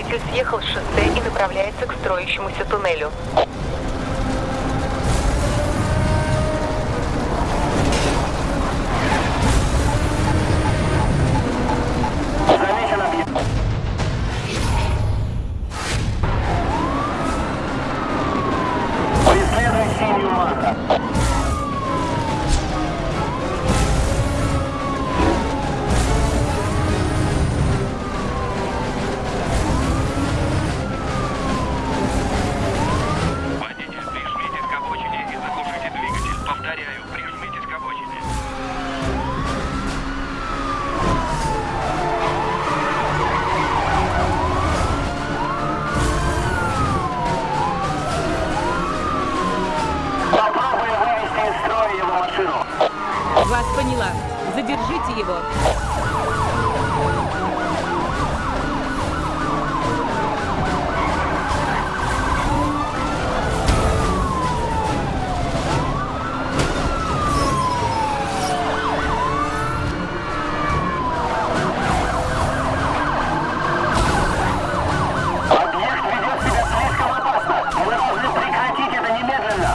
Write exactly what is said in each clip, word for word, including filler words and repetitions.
Водитель съехал с шоссе и направляется к строящемуся туннелю. Замечен объект. Преследуй синюю Мазда. Водитель, прижмитесь к обочине и заглушите двигатель. Повторяю, прижмитесь к обочине. Попробуй вывести из строя его машину. Вас поняла. Задержите его. Объект ведет себя слишком опасно. Мы должны прекратить это немедленно.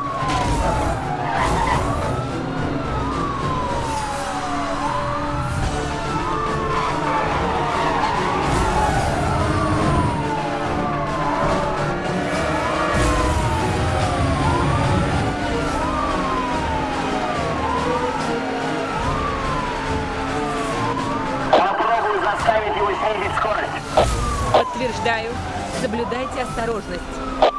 Попробуй заставить его снизить скорость. Подтверждаю. Соблюдайте осторожность.